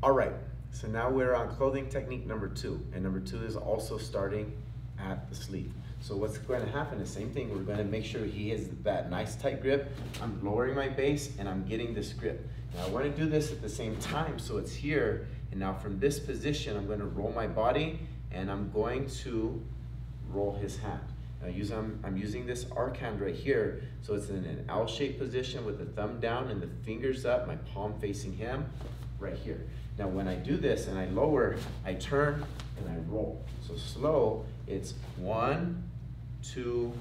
All right, so now we're on clothing technique number 2, and number 2 is also starting at the sleeve. So what's going to happen is the same thing. We're going to make sure he has that nice tight grip. I'm lowering my base and I'm getting this grip. Now I want to do this at the same time, so it's here, and now from this position I'm going to roll my body and I'm going to roll his hand. Now I'm using this arc hand right here, so it's in an L-shaped position with the thumb down and the fingers up, my palm facing him right here. Now when I do this and I lower, I turn and I roll. So slow, it's 1, 2,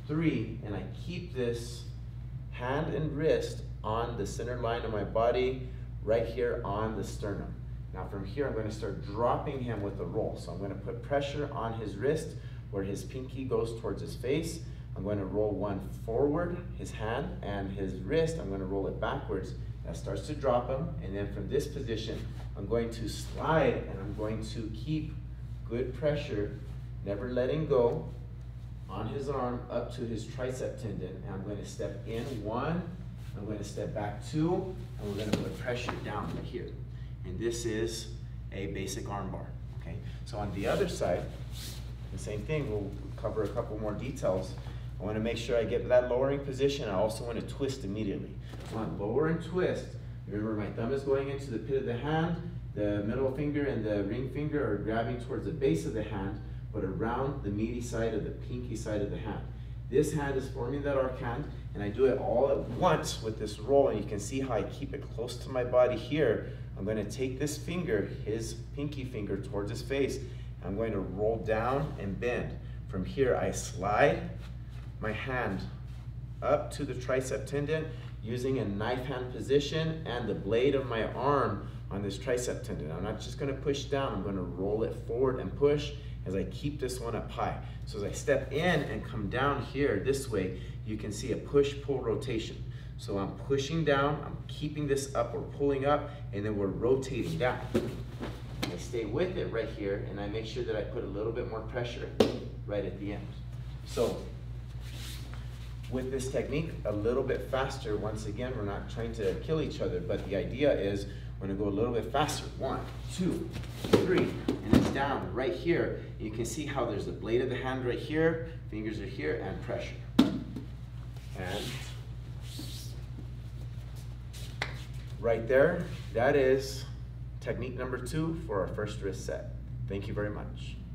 3, and I keep this hand and wrist on the center line of my body right here on the sternum. Now from here I'm going to start dropping him with the roll. So I'm going to put pressure on his wrist where his pinky goes towards his face. I'm going to roll one forward, his hand, and his wrist, I'm going to roll it backwards. That starts to drop him, and then from this position, I'm going to slide, and I'm going to keep good pressure, never letting go, on his arm up to his tricep tendon, and I'm going to step in 1, I'm going to step back 2, and we're going to put pressure down right here. And this is a basic arm bar, okay? So on the other side, the same thing, we'll cover a couple more details. I want to make sure I get that lowering position. I also want to twist immediately. I want to lower and twist. Remember, my thumb is going into the pit of the hand. The middle finger and the ring finger are grabbing towards the base of the hand, but around the meaty side of the pinky side of the hand. This hand is forming that arc hand, and I do it all at once with this roll, and you can see how I keep it close to my body here. I'm going to take this finger, his pinky finger, towards his face. I'm going to roll down and bend. From here, I slide my hand up to the tricep tendon using a knife hand position and the blade of my arm on this tricep tendon. I'm not just going to push down, I'm going to roll it forward and push as I keep this one up high. So as I step in and come down here this way, you can see a push-pull rotation. So I'm pushing down, I'm keeping this up or pulling up, and then we're rotating down. I stay with it right here, and I make sure that I put a little bit more pressure right at the end. So with this technique, a little bit faster. Once again, we're not trying to kill each other, but the idea is we're going to go a little bit faster. 1, 2, 3, and it's down right here. You can see how there's the blade of the hand right here, fingers are here, and pressure. And right there, that is technique number 2 for our first wrist set. Thank you very much.